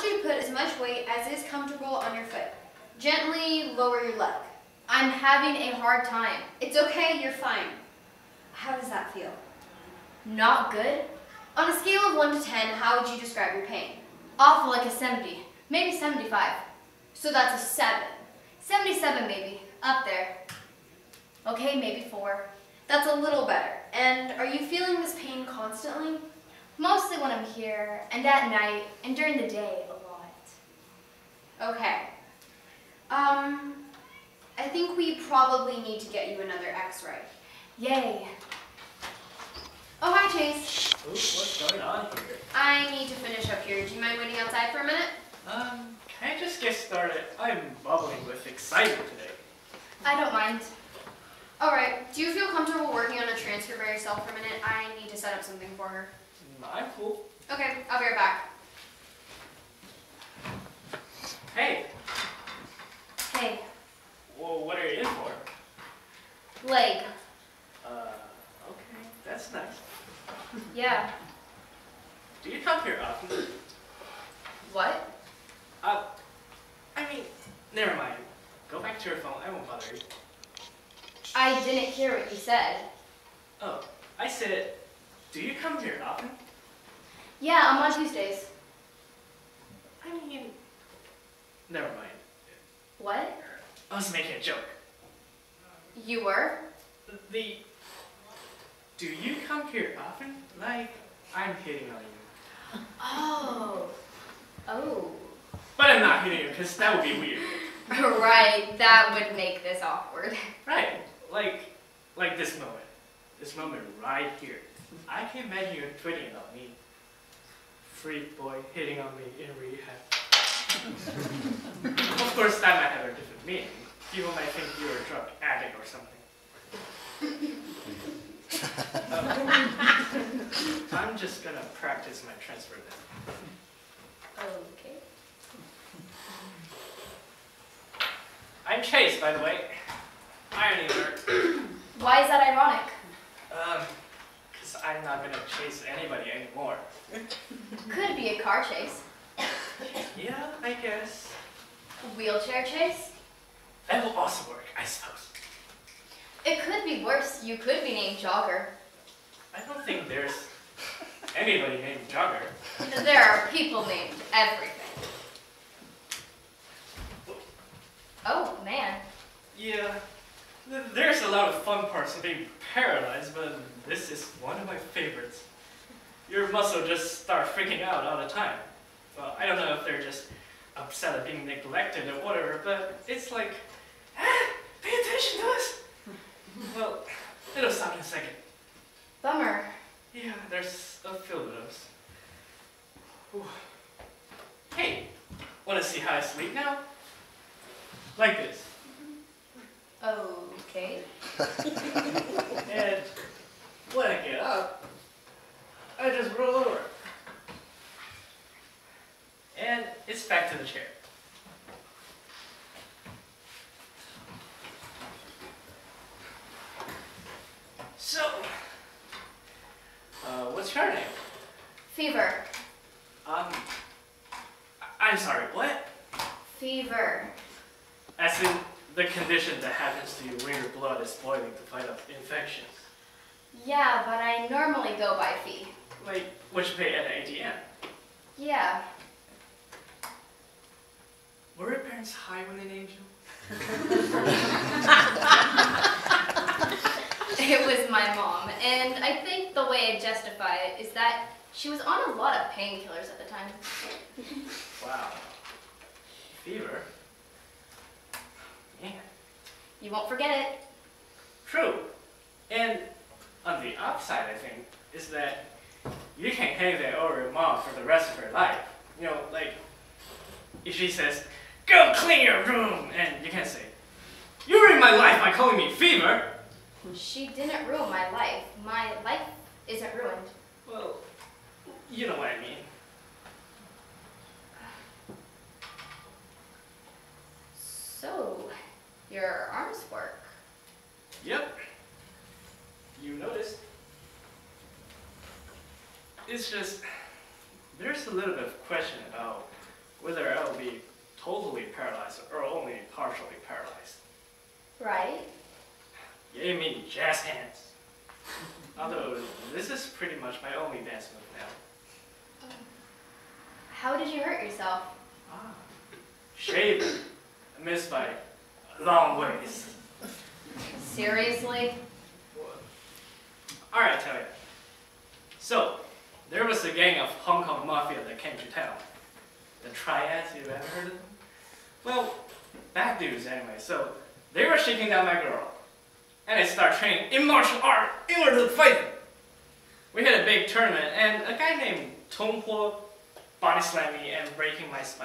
want you to put as much weight as is comfortable on your foot. Gently lower your leg. I'm having a hard time. It's okay, you're fine. How does that feel? Not good? On a scale of 1 to 10, how would you describe your pain? Awful, like a 70. Maybe 75. So that's a 7. 77 maybe. Up there. Okay, maybe 4. That's a little better. And are you feeling this pain constantly? Mostly when I'm here, and at night, and during the day a lot. Okay. I think we probably need to get you another x-ray. Yay. Oh, hi, Chase. Ooh, what's going on here? I need to finish up here. Do you mind waiting outside for a minute? Can I just get started? I'm bubbling with excitement today. I don't mind. All right. Do you feel comfortable working on a transfer by yourself for a minute? I need to set up something for her. I'm cool. Okay, I'll be right back. Hey. Hey. Well, what are you in for? Leg. Okay, that's nice. Yeah. Do you come here often? What? I mean, never mind. Go back to your phone, I won't bother you. I didn't hear what you said. Oh, I said, do you come here often? Yeah, I'm on Tuesdays. I mean, never mind. What? I was making a joke. You were? Do you come here often? Like, I'm hitting on you. Oh. Oh. But I'm not hitting you, because that would be weird. Right, that would make this awkward. Right, like this moment. This moment right here. I can imagine you tweeting about me. Freak boy hitting on me in rehab. Of course, that might have a different meaning. People might think you're a drug addict or something. I'm just gonna practice my transfer then. Okay. I'm Chase, by the way. Irony alert. Why is that ironic? Because I'm not gonna chase anybody anymore. Could be a car chase. Yeah, I guess. A wheelchair chase? That will also work, I suppose. It could be worse. You could be named Jogger. I don't think there's anybody named Jogger. There are people named everything. Oh, man. Yeah, there's a lot of fun parts of being paralyzed, but this is one of my favorites. Your muscle just start freaking out all the time. Well, I don't know if they're just upset at being neglected or whatever, but it's like, pay attention to us. Well, it'll stop in a second. Bummer. Yeah, there's a few of those. Whew. Hey, want to see how I sleep now? Like this. Okay. And when I get up, I just roll over. And it's back to the chair. So, what's your name? Fever. I'm sorry, what? Fever. As in the condition that happens to you when your blood is boiling to fight off infections. Yeah, but I normally go by fee. Like what you pay at an ATM. Yeah. Were your parents high when they named you? It was my mom, and I think the way I justify it is that she was on a lot of painkillers at the time. Wow. Fever? Man. You won't forget it. True. And on the upside, I think, is that you can hang that over your mom for the rest of her life. You know, like, if she says, go clean your room, and you can say, you ruined my life by calling me Fever. She didn't ruin my life. My life isn't ruined. Well, you know what I mean. So, your arms work. Yep. You noticed. It's just, there's a little bit of question about whether I'll be totally paralyzed or only partially paralyzed. Right? You mean jazz hands. Although, this is pretty much my only dance move now. How did you hurt yourself? Shaving. I missed by a long ways. Seriously? Alright, tell you. So, there was a gang of Hong Kong mafia that came to town. The triads, you ever heard of them? Well, bad dudes anyway. So, they were shaking down my girl. And I started training in martial art in order to fight them. We had a big tournament, and a guy named Tong Po body slammed me and breaking my spine.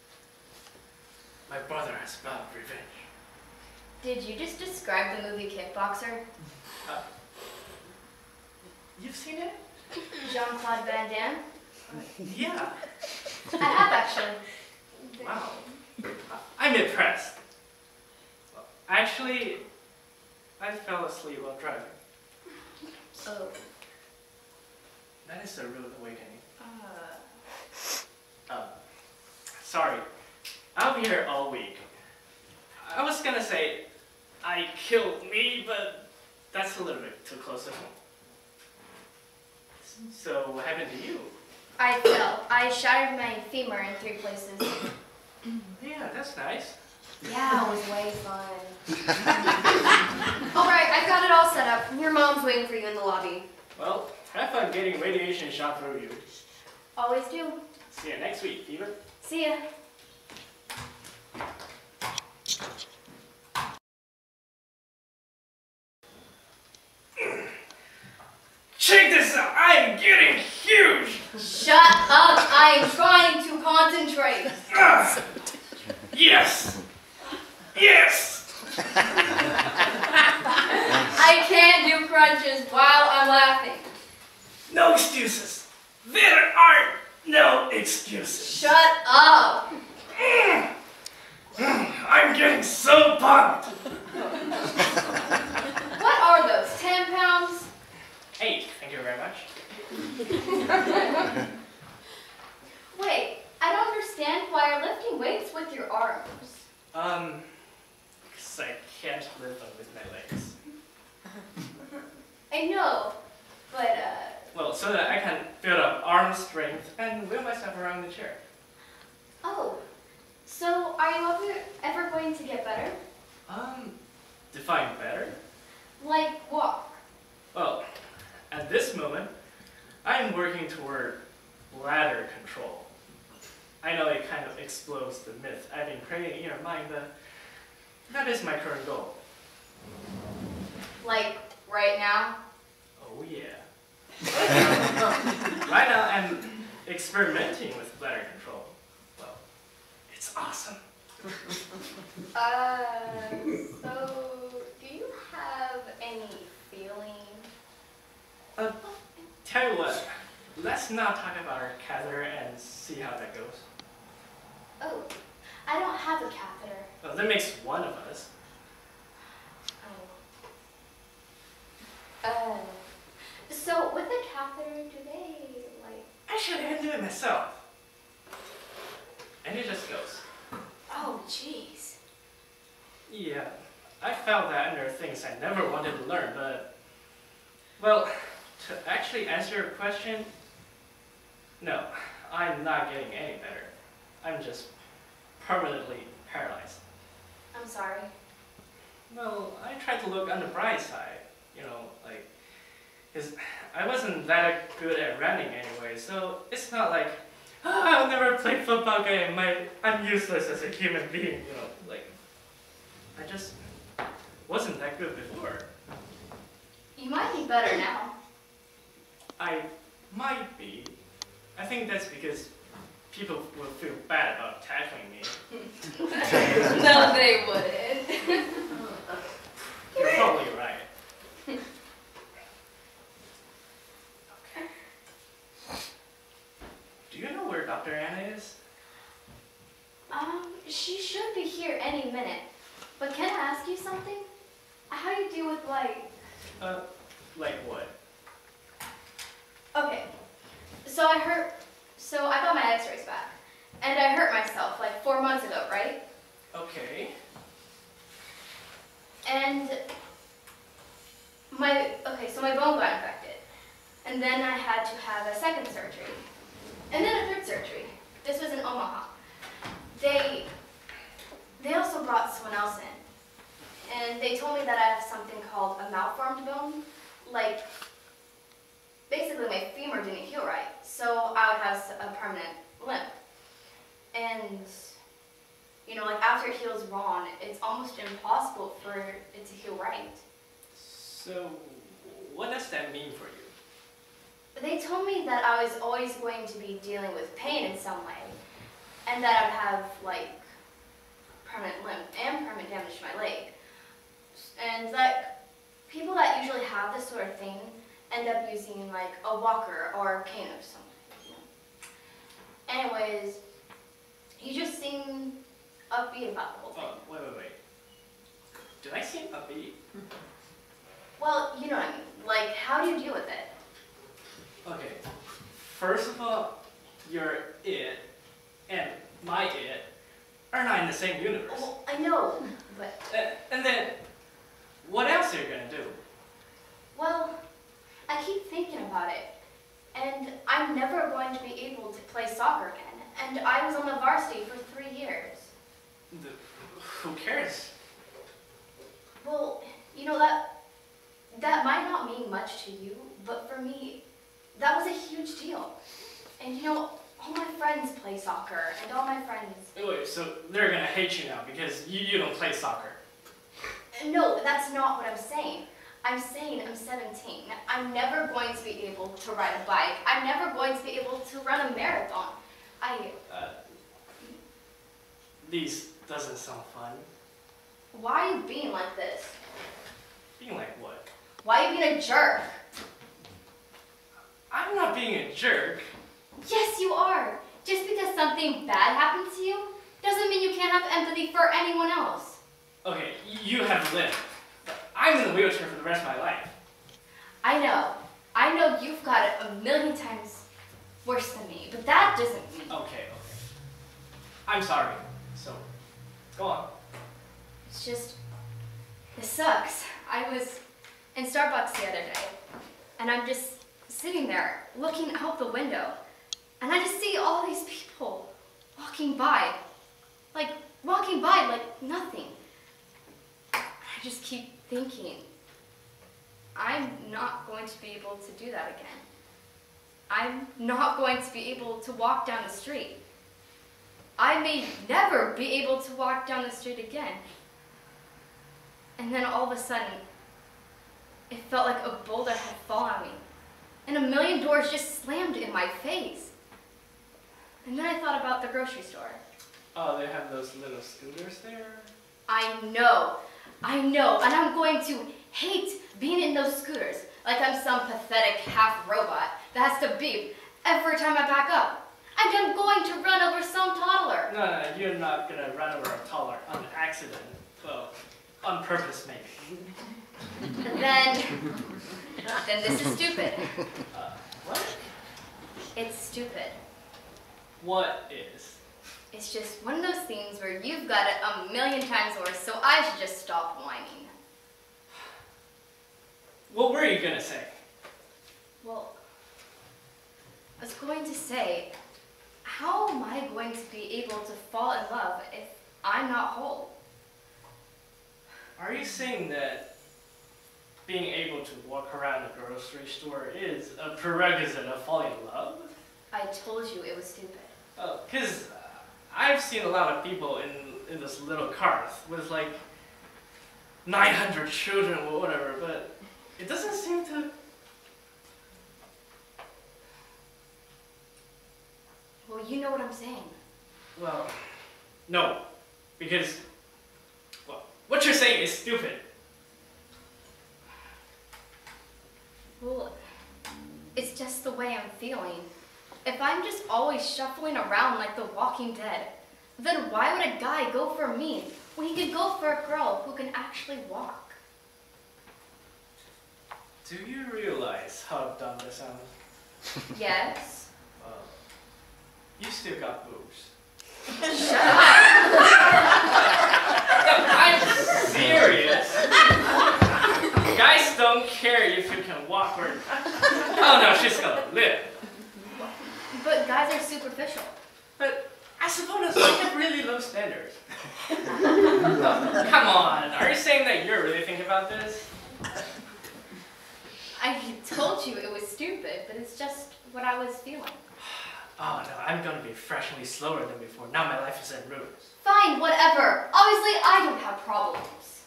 My brother has vowed revenge. Did you just describe the movie Kickboxer? You've seen it? Jean-Claude Van Damme? Yeah. I have actually. Wow. I'm impressed. Well, actually, I fell asleep while driving. Oh. That is a rude awakening. Sorry. I'll be here all week. I was gonna say I killed me, but that's a little bit too close to home. So what happened to you? I fell. I shattered my femur in 3 places. Yeah, that's nice. Yeah, it was way fun. Alright, I've got it all set up. Your mom's waiting for you in the lobby. Well, have fun getting radiation shot through you. Always do. See you next week, Fever. See ya. Check this out! I am getting huge! Shut up! I am trying to concentrate. Yes! Yes! I can't do crunches while I'm laughing. No excuses. There are no excuses. Shut up! I'm getting so pumped. What are those, 10 pounds? 8, thank you very much. Wait, I don't understand why you're lifting weights with your arms. Because I can't lift them with my legs. I know, but Well, so that I can build up arm strength and wheel myself around the chair. oh, so are you ever going to get better? Define better? Like walk? Well, at this moment, I'm working toward bladder control. I know it kind of explodes the myth I've been creating in your mind, but that is my current goal. Like right now? Oh yeah. Right now I'm experimenting with bladder control. Well, it's awesome. So do you have any feeling? Tell you what, let's not talk about our catheter and see how that goes. Oh, I don't have a catheter. Well, that makes one of us. Oh. So with the catheter, do they like? Actually, I can do it myself. And it just goes. Oh, jeez. Yeah, I found that under things I never wanted to learn, but... Well, to actually answer your question, no, I'm not getting any better. I'm just permanently paralyzed. I'm sorry. Well, I tried to look on the bright side, you know, like, because I wasn't that good at running anyway, so it's not like, I'll never play football game, I'm useless as a human being, you know, like, I just wasn't that good before. You might be better now. I might be. I think that's because people will feel bad about tackling me. No, they wouldn't. You're probably right. Okay. Do you know where Dr. Anna is? She should be here any minute. But can I ask you something? How do you deal with like What? Okay, so I got my x-rays back, And I hurt myself like 4 months ago, right? Okay. And so my bone got infected. And then I had to have a second surgery. And then a third surgery. This was in Omaha. They also brought someone else in. And they told me that I have something called a malformed bone. Like, basically my femur didn't heal right. So I would have a permanent limp. And, you know, like after it heals wrong, it's almost impossible for it to heal right. So, what does that mean for you? They told me that I was always going to be dealing with pain in some way, and that I'd have, like, permanent limp and permanent damage to my leg. And that people that usually have this sort of thing end up using, like, a walker or a cane or something, you know. Anyways, he just seemed upbeat about the whole thing. Oh, wait. Did I seem upbeat? Well, you know what I mean. Like, how do you deal with it? Okay, first of all, your it and my it are not in the same universe. Well, I know, but... And then, what else are you gonna do? Well, I keep thinking about it, and I'm never going to be able to play soccer again, and I was on the varsity for 3 years. Who cares? Well, you know, that might not mean much to you, but for me, that was a huge deal. And you know, all my friends play soccer, and all my friends... Wait, so they're gonna hate you now because you don't play soccer. No, that's not what I'm saying. I'm saying I'm 17. I'm never going to be able to ride a bike. I'm never going to be able to run a marathon. These doesn't sound fun. Why are you being like this? Being like what? Why are you being a jerk? I'm not being a jerk. Yes, you are. Just because something bad happened to you doesn't mean you can't have empathy for anyone else. Okay, you have lived. But I'm in a wheelchair for the rest of my life. I know you've got it a million times worse than me, but that doesn't mean... Okay. I'm sorry. So, go on. It's just... It sucks. I was in Starbucks the other day, and I'm just sitting there looking out the window, and I just see all these people walking by like nothing. I just keep thinking, I'm not going to be able to do that again. I'm not going to be able to walk down the street. I may never be able to walk down the street again. And then all of a sudden, it felt like a boulder had fallen on me, and a million doors just slammed in my face. And then I thought about the grocery store. Oh, they have those little scooters there? I know, and I'm going to hate being in those scooters, like I'm some pathetic half-robot that has to beep every time I back up. And I'm going to run over some toddler. No, you're not gonna run over a toddler on accident. Well, on purpose, maybe. Then this is stupid. What? It's stupid. What is? It's just one of those things where you've got it a million times worse, so I should just stop whining. What were you gonna say? Well, I was going to say, how am I going to be able to fall in love if I'm not whole? Are you saying that being able to walk around a grocery store is a prerequisite of falling in love? I told you it was stupid. Oh, because I've seen a lot of people in this little cars with like 900 children or whatever, but it doesn't seem to... Well, you know what I'm saying. Well, no, because, well, what you're saying is stupid. Well, it's just the way I'm feeling. If I'm just always shuffling around like the Walking Dead, then why would a guy go for me when he could go for a girl who can actually walk? Do you realize how dumb this sounds? Yes. Well, you still got boobs. Shut up. I'm serious. Guys don't care if you can walk or... Oh no, she's gonna live. But guys are superficial. But I suppose I have really low standards. Oh, come on, are you saying that you're really thinking about this? I told you it was stupid, but it's just what I was feeling. Oh no, I'm gonna be fractionally slower than before. Now my life is in ruins. Fine, whatever. Obviously, I don't have problems.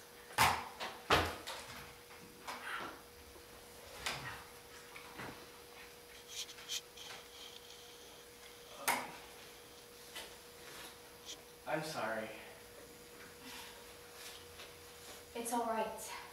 I'm sorry. It's all right.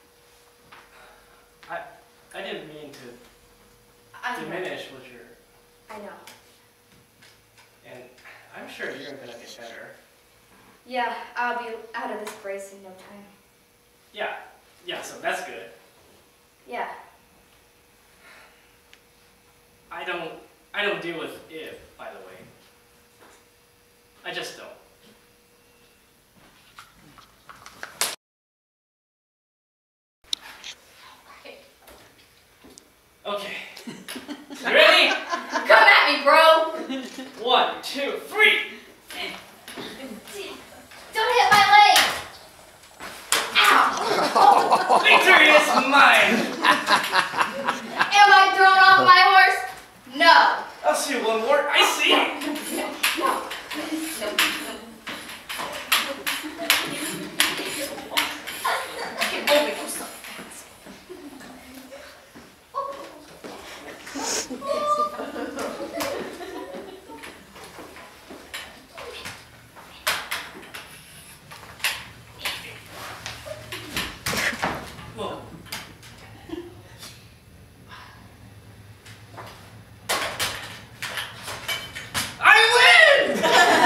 I didn't mean to I know. diminish what you're... I know. And I'm sure you're gonna get better. Yeah, I'll be out of this brace in no time. Yeah, so that's good. Yeah. I don't deal with it, by the way. I just don't. Okay. You ready? Come at me, bro! 1, 2, 3! Don't hit my leg! Ow! Victory is mine! Am I thrown off my horse? No. I'll see one more. I see! Whoa. I win!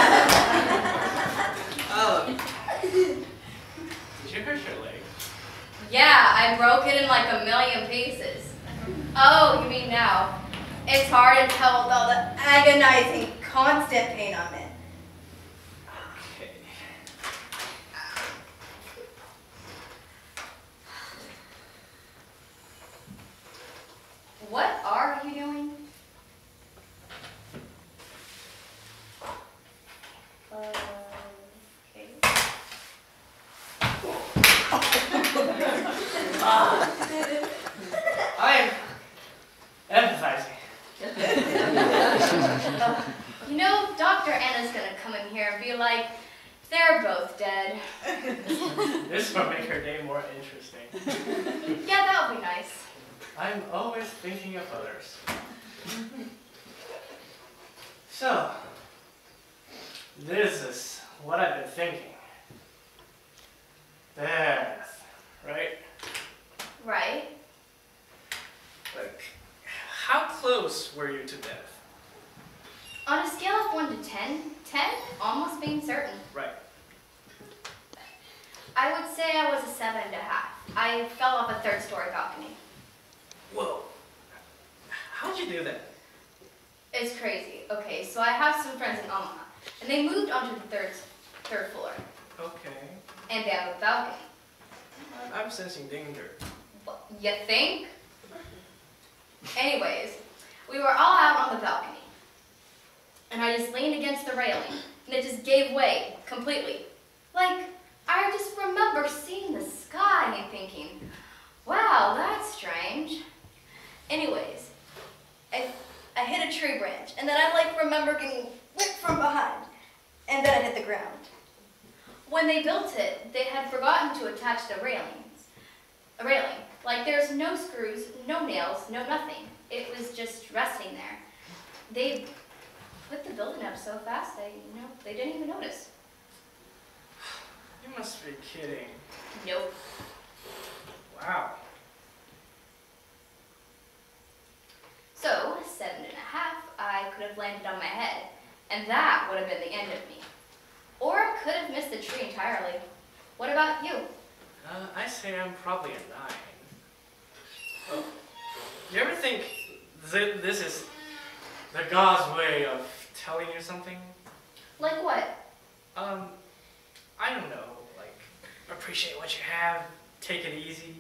Did you hurt your leg? Yeah, I broke it in like a million pieces. Oh, you mean now? It's hard to tell with all the agonizing, constant pain I'm in. Okay. What are you doing? Okay. I'm empathizing. You know, Dr. Anna's gonna come in here and be like, they're both dead. This will make her day more interesting. Yeah, that would be nice. I'm always thinking of others. So, this is what I've been thinking. Death, right? Right? Like, how close were you to death? On a scale of 1 to 10, 10 almost being certain. Right. I would say I was a 7.5. I fell off a 3rd-story balcony. Whoa. How'd you do that? It's crazy. Okay, so I have some friends in Omaha, and they moved onto the third floor, Okay. and they have a balcony. I'm sensing danger. What, you think? Anyways, we were all out on the balcony, and I just leaned against the railing, and it just gave way completely. Like, I just remember seeing the sky and thinking, wow, that's strange. Anyways, I hit a tree branch, and then I remember getting whipped from behind, and then I hit the ground. When they built it, they had forgotten to attach the railing. Like there's no screws, no nails, no nothing. It was just resting there. They put the building up so fast they didn't even notice. You must be kidding. Nope. Wow. So, 7.5, I could have landed on my head, and that would have been the end of me. Or I could have missed the tree entirely. What about you? I say I'm probably a 9. Oh, you ever think this is the God's way of telling you something? Like what? I don't know, like, appreciate what you have, take it easy.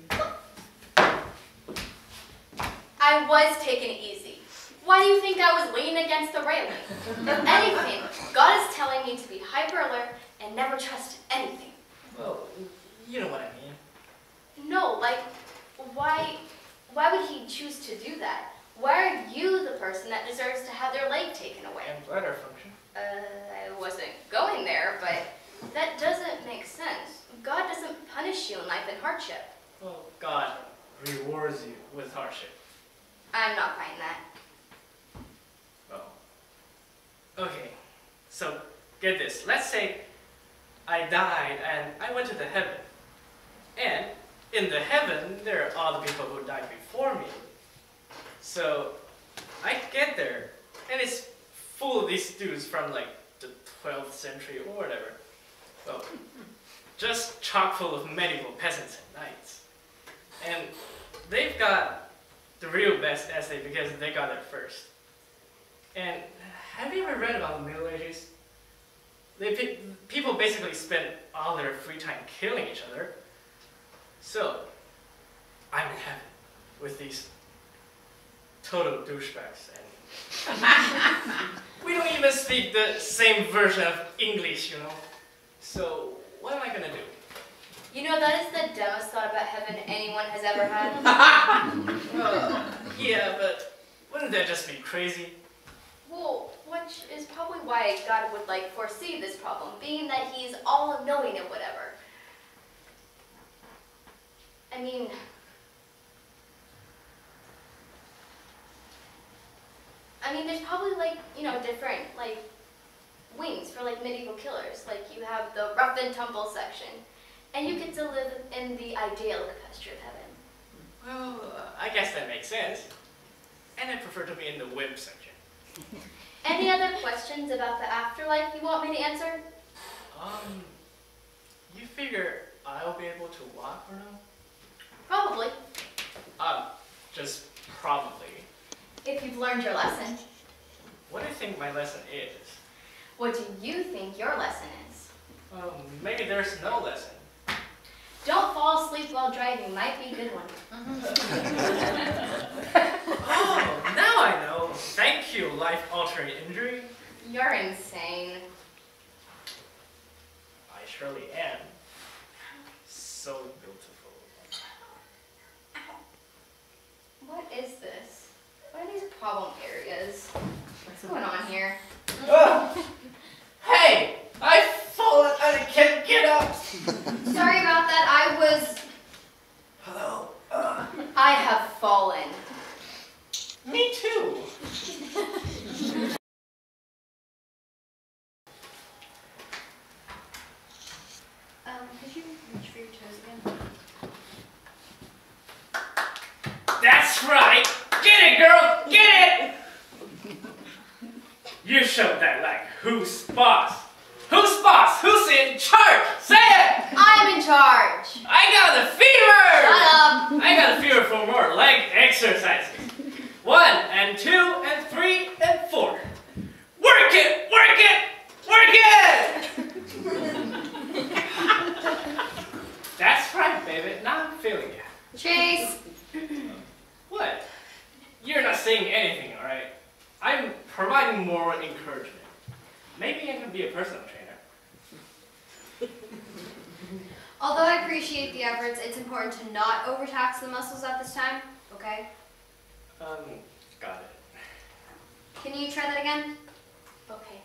I was taking it easy. Why do you think I was leaning against the railing? If anything, God is telling me to be hyper alert and never trust anything. Well, you know what I mean. No, like, why would he choose to do that? Why are you the person that deserves to have their leg taken away? And bladder function. I wasn't going there, but that doesn't make sense. God doesn't punish you in life in hardship. Well, God rewards you with hardship. I'm not buying that. Oh. Okay, so get this. Let's say I died and I went to the heaven. And in the heaven, there are all the people who died before me. So I get there, and it's full of these dudes from like the 12th century or whatever. Well, just chock full of medieval peasants and knights. And they've got the real best essay because they got there first. And have you ever read about the Middle Ages? People basically spent all their free time killing each other. So, I'm in heaven with these total douchebags, and we don't even speak the same version of English, you know. So, what am I gonna do? You know, that is the dumbest thought about heaven anyone has ever had. Yeah, but wouldn't that just be crazy? Well, which is probably why God would like foresee this problem, being that he's all-knowing and whatever. I mean, there's probably like, you know, different like wings for like medieval killers. Like you have the rough and tumble section, and you get to live in the idyllic pasture of heaven. Well, I guess that makes sense. And I prefer to be in the whip section. Any other questions about the afterlife you want me to answer? You figure I'll be able to walk or no? Probably. Just probably. If you've learned your lesson. What do you think my lesson is? What do you think your lesson is? Maybe there's no lesson. Don't fall asleep while driving. Might be a good one. Oh, now I know. Thank you, life-altering injury. You're insane. I surely am. So beautiful. What is this? What are these problem areas? What's going on here? Hey! I've fallen and I can't get up! Sorry about that. Hello? I have fallen. Me too. Could you reach for your toes again? That's right! Get it, girl! Get it! You showed that like who's boss? Who's boss? Who's in charge? Say it! I'm in charge. I got the fever! Shut up. I got a fever for more leg exercises. 1 and 2 and 3 and 4. Work it! Work it! Work it! That's right, baby. Now I'm feeling it. Chase! What? You're not saying anything, alright? I'm providing more encouragement. Maybe I can be a personal trainer. Although I appreciate the efforts, it's important to not overtax the muscles at this time, okay? Got it. Can you try that again? Okay.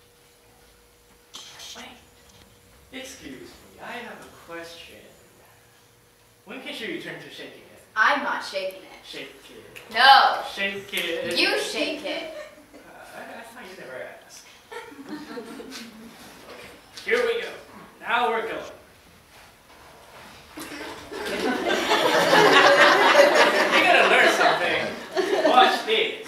Wait. Excuse me, I have a question. When can you return to shaking it? I'm not shaking it. Shake it. No. Shake it. You shake it. I thought you never asked. Okay, here we go. Now we're going. You're gonna learn something. Watch this.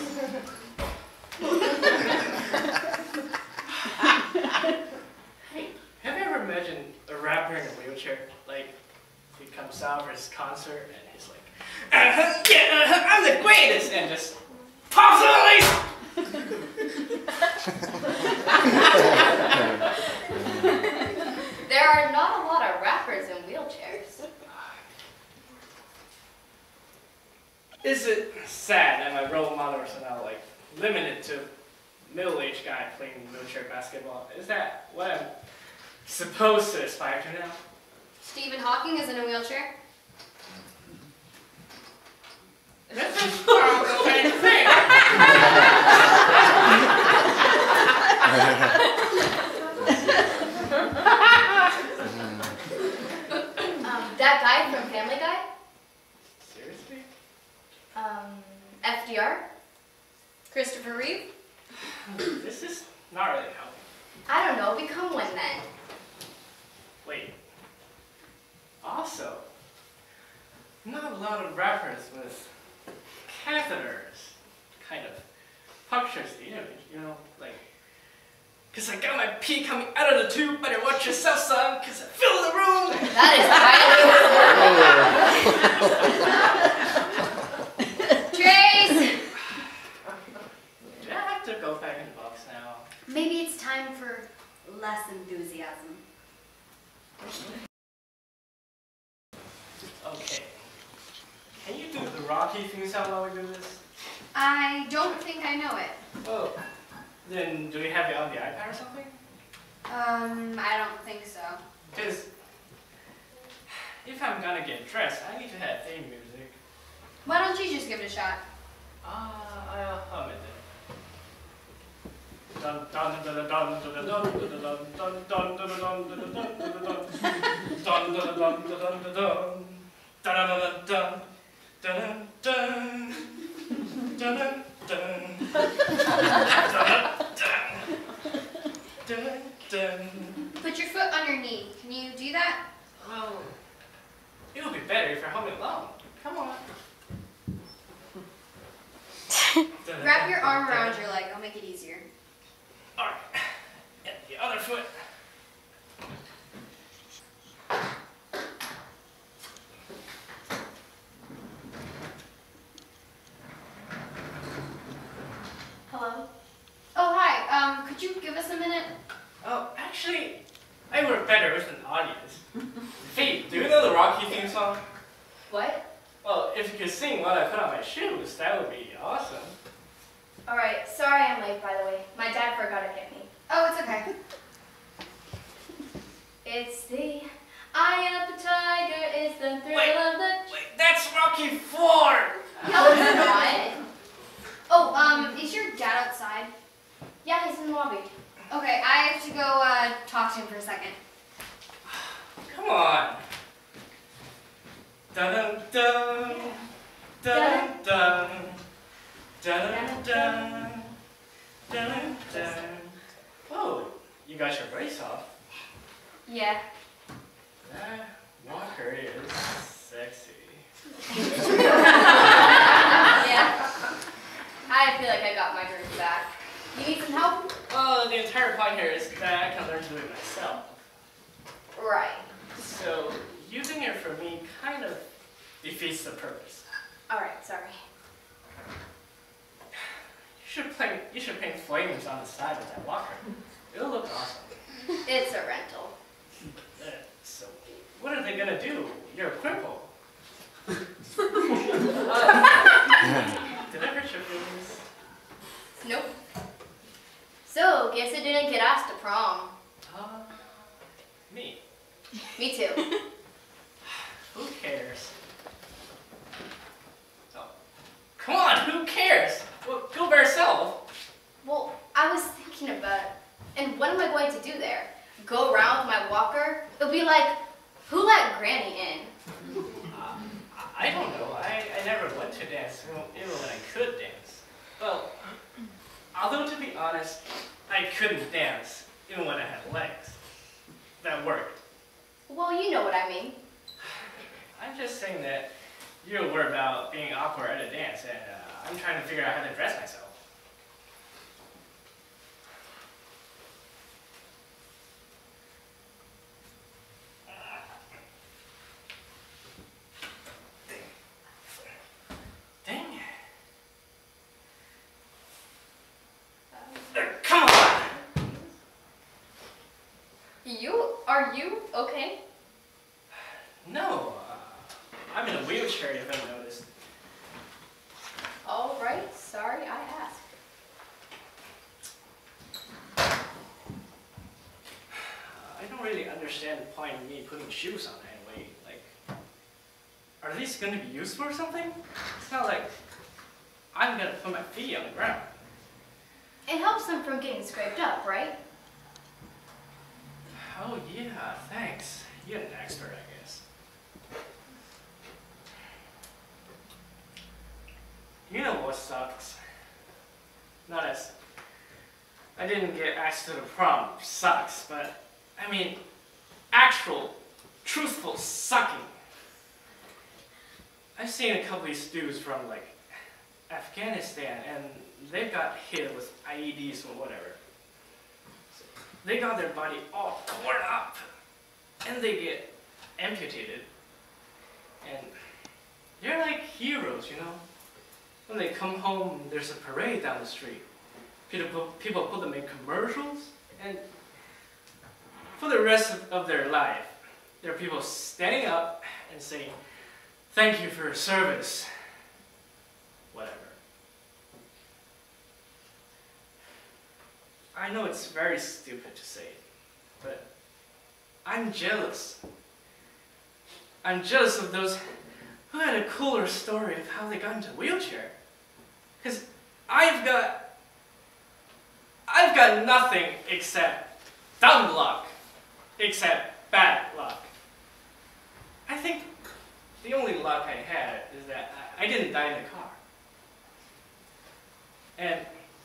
Hey, have you ever imagined a rapper in a wheelchair? Like, he comes out for his concert and he's like, I'm the greatest, and just pops on the now like limited to middle-aged guy playing wheelchair basketball. Is that what I'm supposed to aspire to now? Stephen Hawking is in a wheelchair. That's the same thing. That guy from Family Guy? Seriously? FDR? Christopher Reeve. This is not really helping. I don't know, become one then. Wait. Also, not a lot of rappers with catheters kind of punctures the image, you know, like, cause I got my pee coming out of the tube, better watch yourself, son, cause I fill the room! That is highly Trace! Do I have to go back in the box now? Maybe it's time for less enthusiasm. Okay. Can you do the Rocky theme song while we do this? I don't think I know it. Oh. Then do we have it on the iPad or something? I don't think so. Because if I'm gonna get dressed, I need to have theme music. Why don't you just give it a shot? I'll hum it then. Dun dun dun dun dun dun dun dun dun dun dun dun dun dun dun dun dun dun dun. Put your foot on your knee. Can you do that? Well, it would be better if I hum it along. Come on. Wrap your arm around your leg. I'll make it easier. Alright. And the other foot. Hello? Oh, hi. Could you give us a minute? Oh, actually, I work better with an audience. Hey, do you know the Rocky theme song? What? Well, if you could sing while I put on my shoes, that would be awesome. Alright, sorry I'm late by the way. My dad forgot to get me. Oh, it's okay. It's the eye of the tiger is the thrill Wait. of the... Wait, that's Rocky 4! No, it's not. Oh, is your dad outside? Yeah, he's in the lobby. Okay, I have to go, talk to him for a second. Come on. Dun dun dun. Dun dun. Dun dun. Dun dun. Oh, you got your brace off. Yeah. That walker is sexy. Yeah. I feel like I got my groove back. You need some help? Well, the entire point here is that I can learn to do it myself. Right. So, using it for me kind of defeats the purpose. Alright, sorry. You should paint flames on the side of that walker. It'll look awesome. It's a rental. So, what are they gonna do? You're a cripple. Did I hurt your feelings? Nope. So, guess I didn't get asked to prom. Me. Me too. Who cares? Oh. Come on, who cares? Well, go by yourself. Well, I was thinking about it. And what am I going to do there? Go around with my walker? It'll be like, who let Granny in? I don't know. I never went to dance, even when I could dance. Well, although to be honest, I couldn't dance, even when I had legs. That worked. Well, you know what I mean. I'm just saying that you're worried about being awkward at a dance, and I'm trying to figure out how to dress myself. Dang it. Come on! Are you okay? No, I'm in a wheelchair if I noticed. All right, sorry I asked. understand the point of me putting shoes on anyway. Like, are these going to be used for something? It's not like I'm going to put my feet on the ground. It helps them from getting scraped up, right? Oh yeah, thanks. You're an expert, I guess. You know what sucks? Not as... I didn't get asked to the prom, sucks, but I mean, actual, truthful sucking. I've seen a couple of these dudes from like Afghanistan and they got hit with IEDs or whatever. So they got their body all torn up and they get amputated. And they're like heroes, you know? When they come home, there's a parade down the street. People put them in commercials, and for the rest of their life, there are people standing up and saying, "Thank you for your service," whatever. I know it's very stupid to say it, but I'm jealous. I'm jealous of those who had a cooler story of how they got into a wheelchair. Because I've got nothing except dumb luck, except bad luck. I think the only luck I had is that I didn't die in the car. And,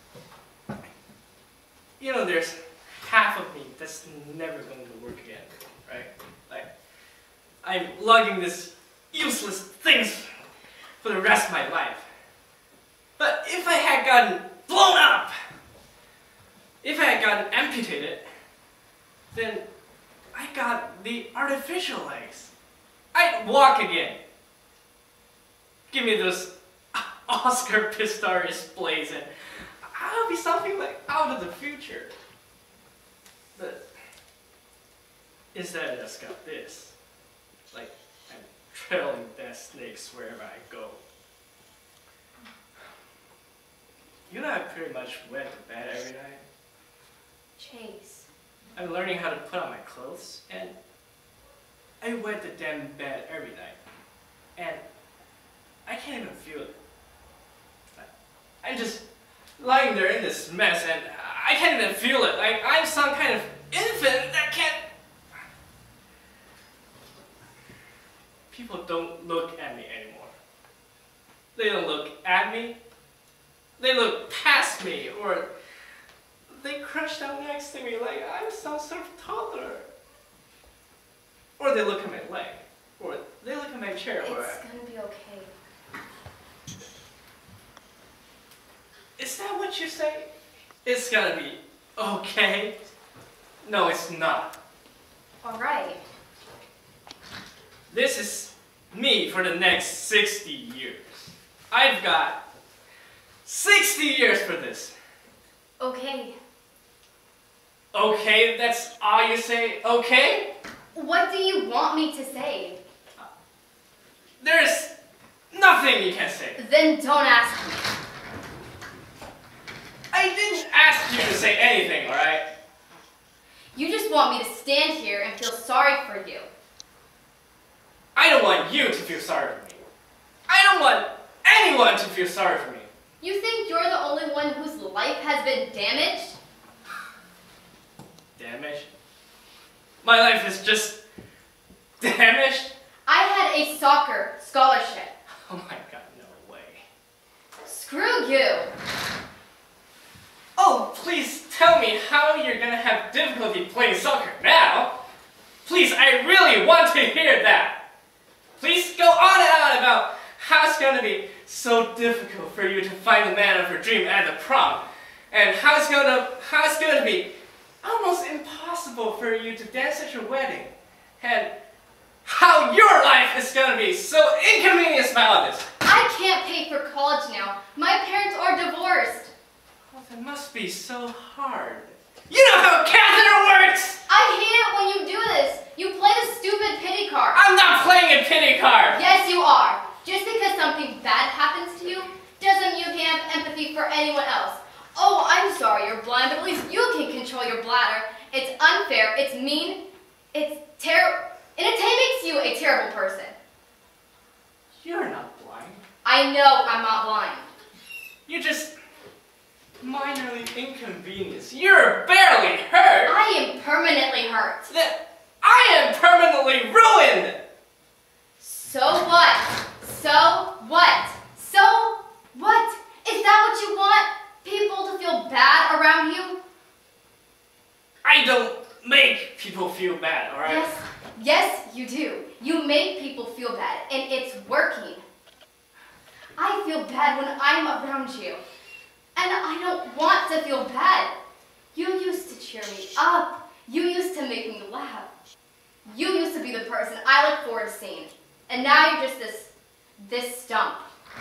you know, there's half of me that's never going to work again, right? Like, I'm lugging this useless things for the rest of my life. But if I had gotten blown up, if I had gotten amputated, then I got the artificial legs. I'd walk again. Give me those Oscar Pistorius plays and I'll be something like out of the future. But instead I just got this. Like, I'm trailing death snakes wherever I go. You know I pretty much wet the bed every night. Chase. I'm learning how to put on my clothes, and I wet the damn bed every night. And I can't even feel it. I'm just lying there in this mess, and I can't even feel it. Like I'm some kind of infant that can't... People don't look at me anymore. They don't look at me. They look past me, or they crouch down next to me like I'm some sort of toddler. Or they look at my leg, or they look at my chair. It's gonna be okay. Is that what you say? It's gonna be okay? No, it's not. All right. This is me for the next 60 years. I've got 60 years for this. Okay. Okay, that's all you say? Okay? What do you want me to say? There's nothing you can say. Then don't ask me. I didn't ask you to say anything, alright? You just want me to stand here and feel sorry for you. I don't want you to feel sorry for me. I don't want anyone to feel sorry for me. You think you're the only one whose life has been damaged? Damaged? My life is just damaged? I had a soccer scholarship. Oh my god, no way. Screw you. Oh, please tell me how you're gonna have difficulty playing soccer now. Please, I really want to hear that. Please go on and on about how it's gonna be so difficult for you to find the man of your dream at the prom, and how it's gonna be almost impossible for you to dance at your wedding, and how your life is gonna be so inconvenienced by all this. I can't pay for college now. My parents are divorced. Oh, that must be so hard. You know how a catheter works! I hate it when you do this. You play the stupid pity card. I'm not playing a pity card! Yes, you are. Just because something bad happens to you doesn't mean you can have empathy for anyone else. Oh, I'm sorry you're blind, but at least you can control your bladder. It's unfair, it's mean, It's terrible. And it makes you a terrible person. You're not blind. I know I'm not blind. You just minorly inconvenienced. You're barely hurt. I am permanently hurt. I am permanently ruined. So what? So what? So what? Is that what you want? People to feel bad around you? I don't make people feel bad, alright? Yes, yes, you do. You make people feel bad, and it's working. I feel bad when I'm around you, and I don't want to feel bad. You used to cheer me up. You used to make me laugh. You used to be the person I look forward to seeing, and now you're just this stump.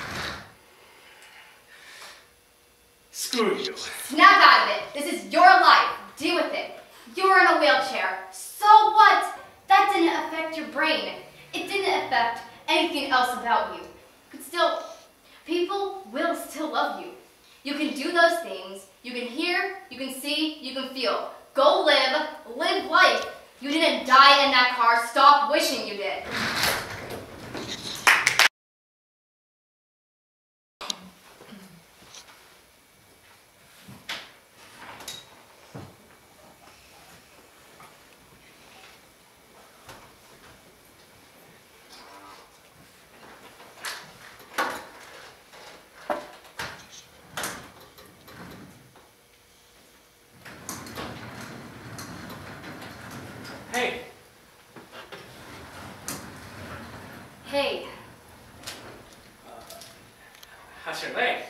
Screw you. Snap out of it. This is your life. Deal with it. You're in a wheelchair. So what? That didn't affect your brain. It didn't affect anything else about you. But still, people will still love you. You can do those things. You can hear, you can see, you can feel. Go live life. You didn't die in that car. Stop wishing you did. Hey. Hey, How's your leg?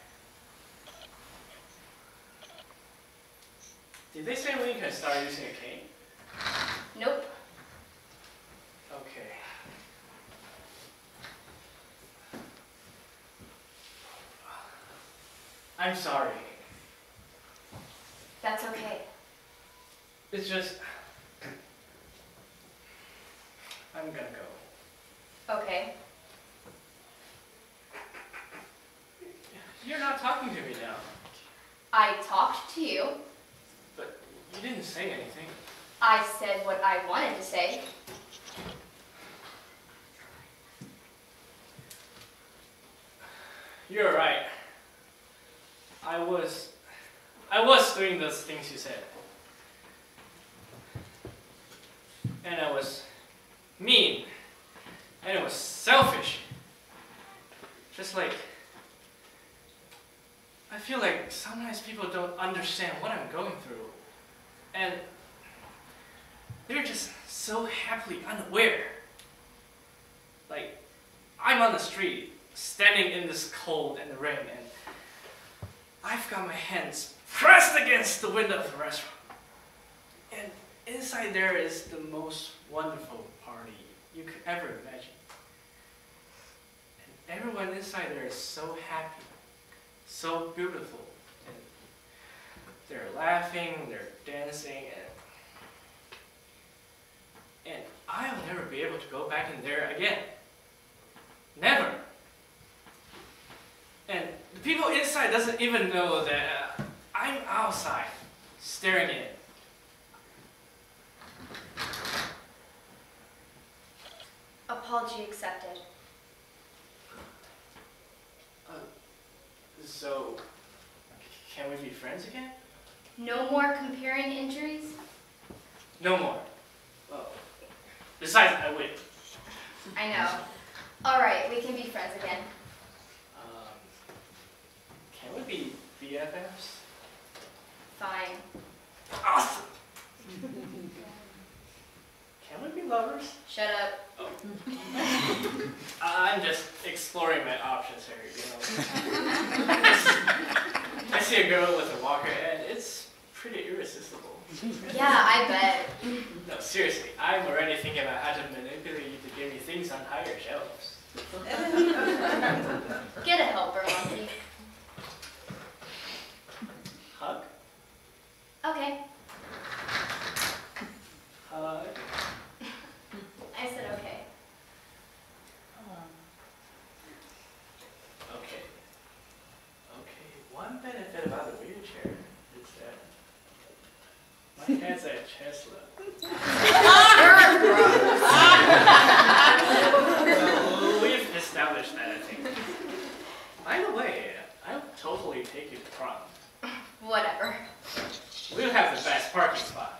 Did they say when you can start using a cane? nope. Okay. I'm sorry. That's okay. It's just... I'm gonna go. Okay. You're not talking to me now. I talked to you. But you didn't say anything. I said what I wanted to say. You're right. I was doing those things you said. And I was mean. And it was selfish. Just like, I feel like sometimes people don't understand what I'm going through. And they're just so happily unaware. Like, I'm on the street, standing in this cold and the rain, and I've got my hands pressed against the window of the restaurant. And inside there is the most wonderful party you could ever imagine. And everyone inside there is so happy, so beautiful. And they're laughing, they're dancing, and I'll never be able to go back in there again. Never. And the people inside doesn't even know that I'm outside, staring in. Apology accepted. So, can we be friends again? No more comparing injuries? No more. Well, besides, I win. I know. All right, we can be friends again. Can we be BFFs? Fine. Awesome! Can we be lovers? Shut up. Oh. I'm just exploring my options here, you know. I see a girl with a walker and it's pretty irresistible. Yeah, I bet. No, seriously, I'm already thinking about how to manipulate you to give me things on higher shelves. Get a helper, Monkey. Hug? Okay. Hug? I said okay. Okay. Okay, one benefit about the wheelchair is that my hands are chest level. Whatever. We'll have the best parking spot.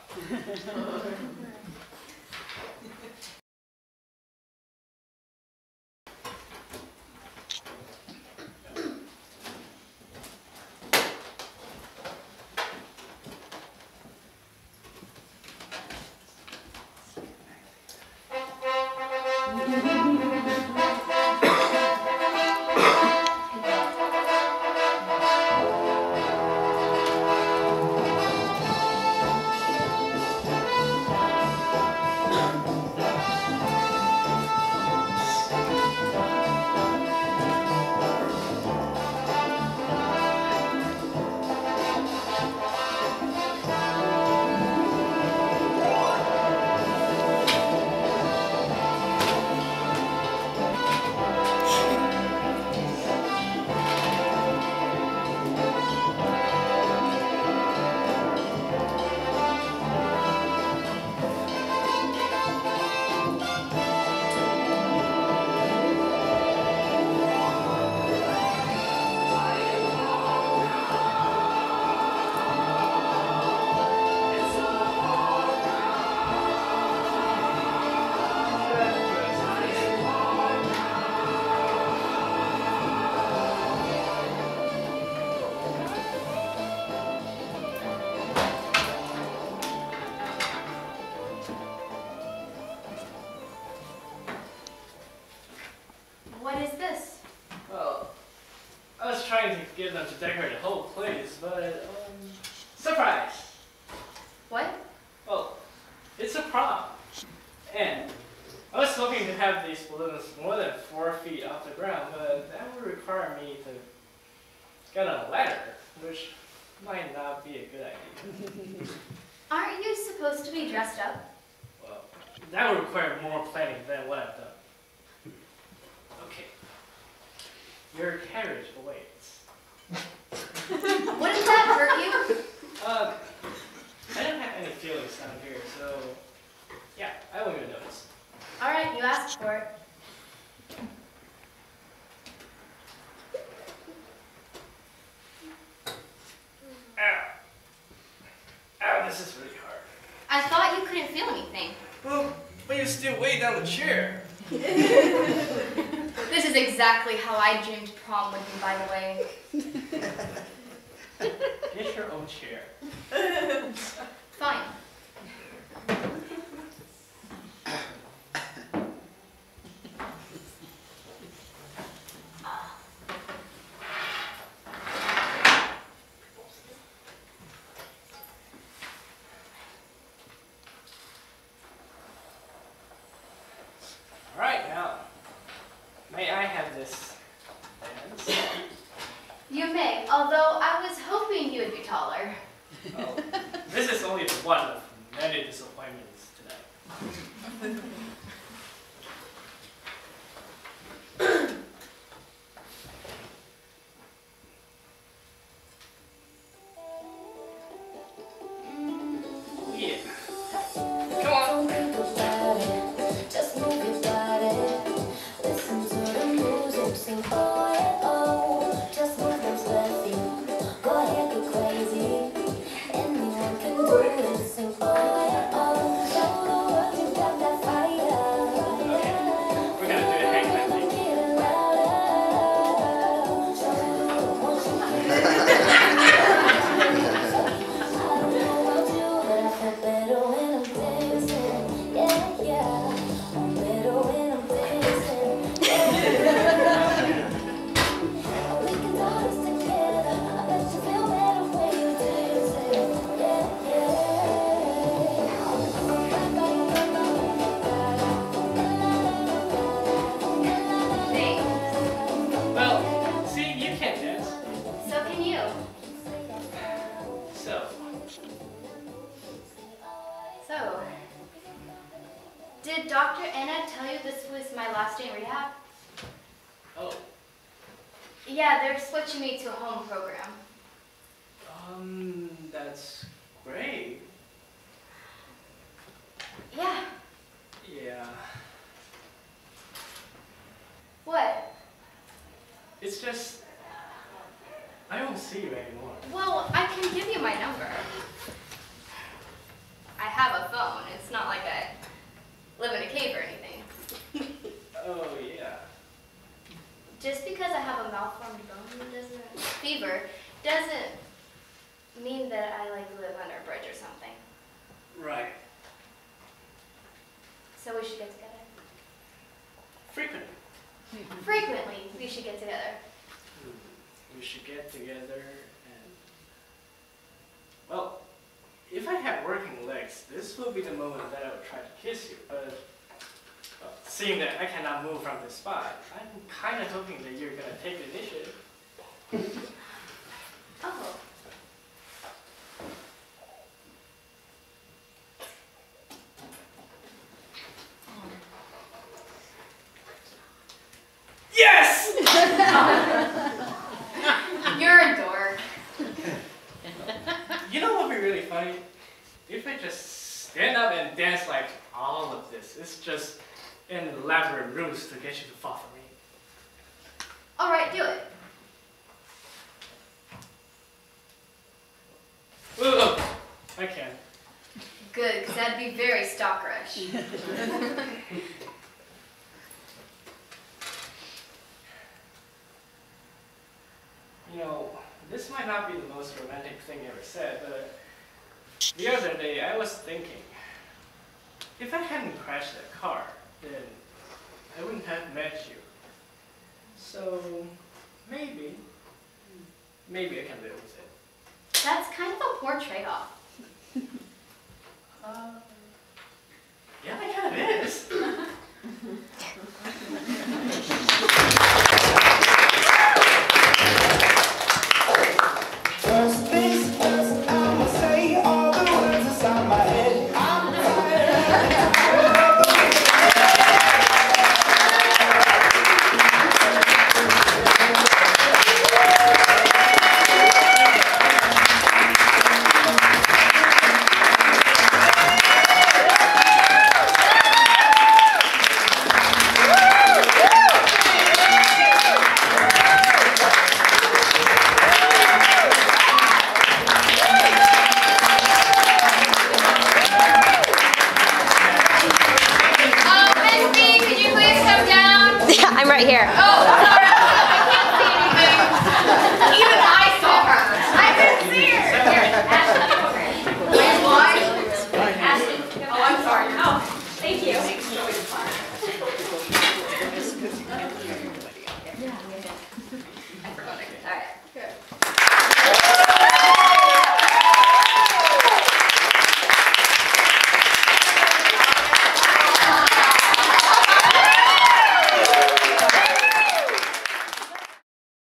What is this? Well, I was trying to get them to decorate the whole place, but, surprise! What? Well, it's a prom. And I was hoping to have these balloons more than 4 feet off the ground, but that would require me to get on a ladder, which might not be a good idea. Aren't you supposed to be dressed up? Well, that would require more planning than what I've done. Okay. Your carriage awaits. Wouldn't that hurt you? I don't have any feelings down here, so yeah, I won't even notice. All right, you asked for it. Ow. Ow, this is really hard. I thought you couldn't feel anything. Well, but you still weigh down the chair. This is exactly how I dreamed prom would be, by the way. Get your own chair. Fine. All right, now, may I have this dance? You may, although I was hoping you would be taller. Oh, this is only one of many disappointments today. Yeah. Come on. Just move your body. Listen to the music, sing oh yeah oh. Just move those left feet. Go ahead, go crazy. Anyone can do it. Sing oh yeah oh. Show the world you got that fire. We're gonna do the hangman thing. Get it louder. Show the world what you can. I don't know about you, but I feel better when I'm dancing. Yeah, yeah. I'm better when I'm dancing. Yeah. We can dance together. I bet you feel better when you're dancing. Yeah, Thanks. Well, see, you can't dance. So can you. So, Did Dr. Anna tell you this was my last day in rehab? oh, Yeah, they're switching me to a home program. that's great. Yeah. Yeah. What? It's just, I don't see you anymore. Well, I can give you mean that I like live under a bridge or something. Right. So we should get together. Frequently. Frequently, we should get together. We should get together and... Well, if I had working legs, this will be the moment that I would try to kiss you, but... Well, seeing that I cannot move from this spot, I'm kind of hoping that you're going to take the initiative. Oh. Yes! You're a dork. You know what would be really funny? If I just stand up and dance like all of this. It's just an elaborate ruse to get you to fall for me. All right, do it. Ugh, I can. Good, because that'd be very stalkerish. You know, this might not be the most romantic thing you ever said, but the other day I was thinking, if I hadn't crashed that car, then I wouldn't have met you. So maybe I can live with it. That's kind of a poor trade-off.